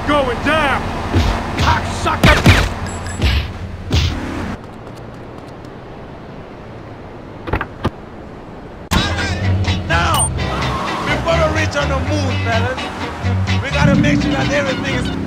going down! Cocksucker! Now, before we reach on the moon, fellas, we gotta make sure that everything is